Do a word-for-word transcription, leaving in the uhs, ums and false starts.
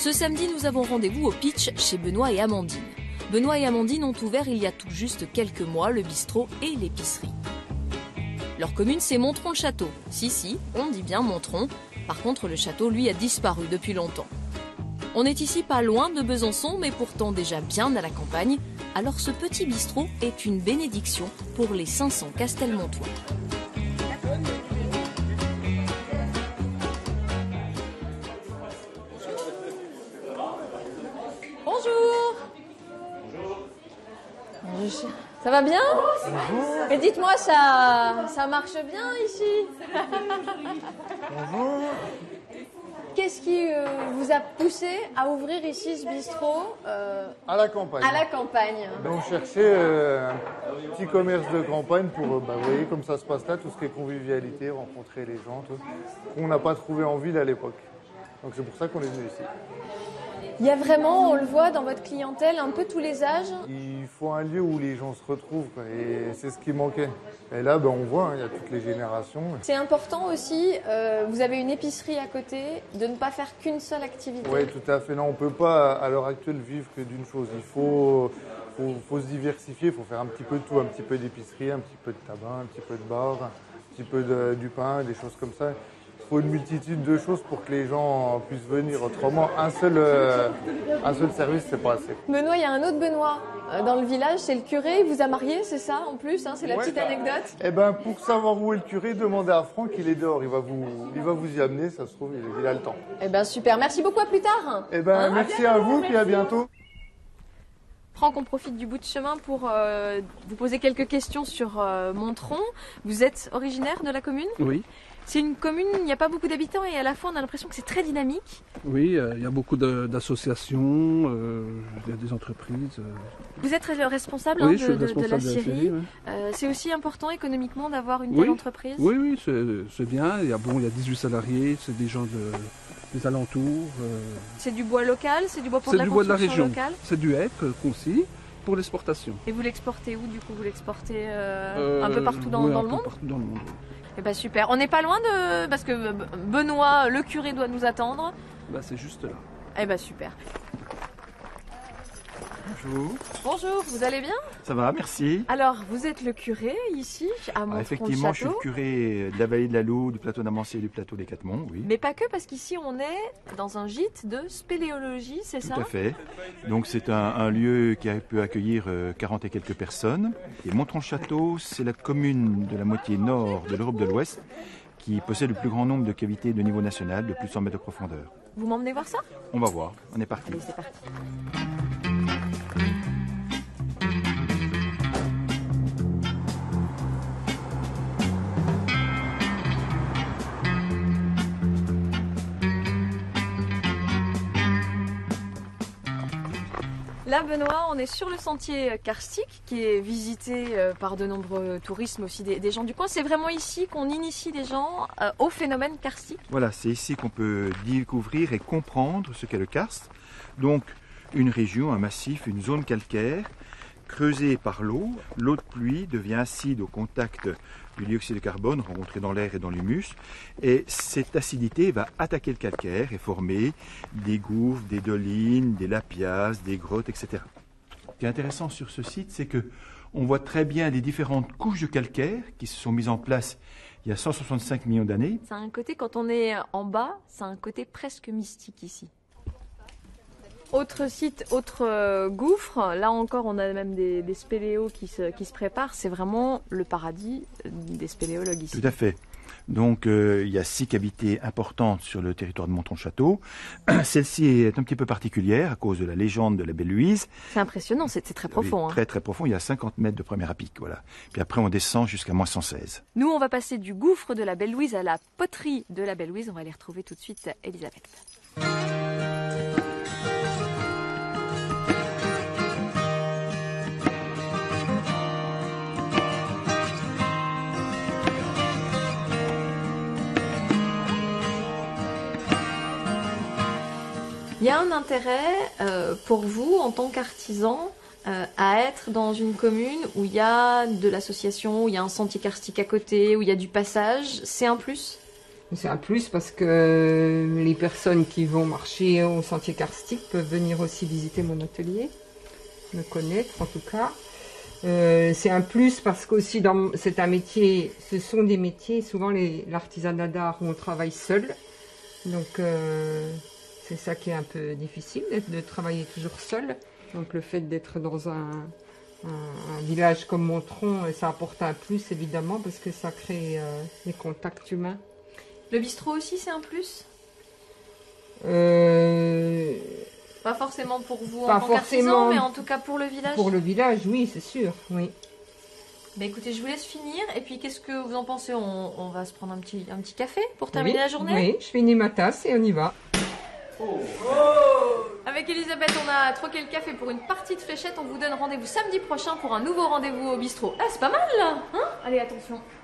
Ce samedi, nous avons rendez-vous au pitch chez Benoît et Amandine. Benoît et Amandine ont ouvert il y a tout juste quelques mois le bistrot et l'épicerie. Leur commune, c'est Montron-le-Château. Si, si, on dit bien Montron. Par contre, le château, lui, a disparu depuis longtemps. On est ici pas loin de Besançon, mais pourtant déjà bien à la campagne. Alors ce petit bistrot est une bénédiction pour les cinq cents Castelmontois. Bonjour. Bonjour. Ça va bien? Bonjour. Et dites-moi, ça, ça marche bien ici? Bonjour. Qu'est-ce qui euh, vous a poussé à ouvrir ici ce bistrot euh, à la campagne? À la campagne. Donc, on cherchait euh, un petit commerce de campagne pour, euh, bah, vous voyez comme ça se passe là, tout ce qui est convivialité, rencontrer les gens, tout, qu'on n'a pas trouvé en ville à l'époque. Donc c'est pour ça qu'on est venu ici. Il y a vraiment, on le voit dans votre clientèle, un peu tous les âges. Il faut un lieu où les gens se retrouvent, quoi, et c'est ce qui manquait. Et là, ben, on voit, hein, il y a toutes les générations. C'est important aussi, euh, vous avez une épicerie à côté, de ne pas faire qu'une seule activité. Oui, tout à fait. Non, on ne peut pas, à l'heure actuelle, vivre que d'une chose. Il faut, faut, faut se diversifier, il faut faire un petit peu de tout, un petit peu d'épicerie, un petit peu de tabac, un petit peu de bar, un petit peu de, du pain, des choses comme ça. Il faut une multitude de choses pour que les gens puissent venir. Autrement, un seul, euh, un seul service, c'est pas assez. Benoît, il y a un autre Benoît euh, dans le village, c'est le curé. Il vous a marié, c'est ça en plus, hein, c'est la ouais. petite anecdote. Eh ben, pour savoir où est le curé, demandez à Franck, il est dehors. Il va vous, il va vous y amener, ça se trouve, il a le temps. Eh ben super, merci beaucoup, à plus tard. Eh ben, hein merci à, à vous, puis à bientôt. Franck, on profite du bout de chemin pour euh, vous poser quelques questions sur euh, Montron. Vous êtes originaire de la commune? Oui. C'est une commune, il n'y a pas beaucoup d'habitants et à la fois on a l'impression que c'est très dynamique. Oui, euh, il y a beaucoup d'associations, euh, il y a des entreprises. Euh... Vous êtes responsable, oui, hein, de, je suis de, responsable de la de la scierie. scierie, ouais. euh, c'est aussi important économiquement d'avoir une oui. telle entreprise? Oui, oui, c'est bien. Il y a, bon, il y a dix-huit salariés, c'est des gens de, des alentours. Euh... C'est du bois local, c'est du bois pour de la C'est du bois de la région, locale. C'est du hêtre euh, concis pour l'exportation. Et vous l'exportez où du coup? Vous l'exportez euh, euh, un peu partout dans, oui, dans un le peu monde? Partout dans le monde. Eh ben super, on n'est pas loin de... parce que Benoît, le curé, doit nous attendre. Bah, c'est juste là. Eh ben super. Bonjour. Bonjour, vous allez bien? Ça va, merci. Alors, vous êtes le curé ici, à Montron-le-Château. Ah, effectivement, je suis le curé de la vallée de la Loup, du plateau d'Amancier et du plateau des Quatre-Monts, oui. Mais pas que, parce qu'ici on est dans un gîte de spéléologie, c'est ça? Tout à fait. Donc c'est un, un lieu qui a pu accueillir euh, quarante et quelques personnes. Et Montron-le-Château, c'est la commune de la moitié nord de l'Europe de l'Ouest qui possède le plus grand nombre de cavités de niveau national, de plus de cent mètres de profondeur. Vous m'emmenez voir ça? On va voir, on est parti. Allez, c'est parti. Là, Benoît, on est sur le sentier karstique qui est visité par de nombreux touristes, mais aussi des, des gens du coin. C'est vraiment ici qu'on initie les gens euh, au phénomène karstique? Voilà, c'est ici qu'on peut découvrir et comprendre ce qu'est le karst. Donc, une région, un massif, une zone calcaire creusée par l'eau. L'eau de pluie devient acide au contact du dioxyde de carbone rencontré dans l'air et dans l'humus. Et cette acidité va attaquer le calcaire et former des gouffres, des dolines, des lapiaz, des grottes, et cetera. Ce qui est intéressant sur ce site, c'est que on voit très bien les différentes couches de calcaire qui se sont mises en place il y a cent soixante-cinq millions d'années. C'est un côté, quand on est en bas, c'est un côté presque mystique ici. Autre site, autre euh, gouffre, là encore on a même des, des spéléos qui se, qui se préparent, c'est vraiment le paradis des spéléologues ici. Tout à fait. Donc euh, il y a six cavités importantes sur le territoire de Montron-le-Château. Celle-ci est un petit peu particulière à cause de la légende de la Belle Louise. C'est impressionnant, c'est très profond. Oui, très hein. très profond, il y a cinquante mètres de premier à pic. Voilà. Puis après on descend jusqu'à moins cent seize. Nous on va passer du gouffre de la Belle Louise à la poterie de la Belle Louise, on va aller retrouver tout de suite Elisabeth. Il y a un intérêt euh, pour vous, en tant qu'artisan, euh, à être dans une commune où il y a de l'association, où il y a un sentier karstique à côté, où il y a du passage. C'est un plus? C'est un plus parce que les personnes qui vont marcher au sentier karstique peuvent venir aussi visiter mon atelier, me connaître en tout cas. Euh, c'est un plus parce qu'aussi dans c'est un métier, ce sont des métiers, souvent l'artisanat d'art où on travaille seul. Donc euh, c'est ça qui est un peu difficile, de travailler toujours seul. Donc le fait d'être dans un, un, un village comme Montron, ça apporte un plus évidemment parce que ça crée euh, des contacts humains. Le bistrot aussi, c'est un plus? euh, Pas forcément pour vous Pas en tant qu'artisan, forcément. mais en tout cas pour le village. Pour le village, oui, c'est sûr, oui. Bah écoutez, je vous laisse finir. Et puis, qu'est-ce que vous en pensez? on, on va se prendre un petit, un petit café pour terminer Oui, la journée? Oui, je finis ma tasse et on y va. Oh. Avec Elisabeth, on a troqué le café pour une partie de fléchette. On vous donne rendez-vous samedi prochain pour un nouveau rendez-vous au bistrot. Ah, c'est pas mal là, hein? Allez, attention.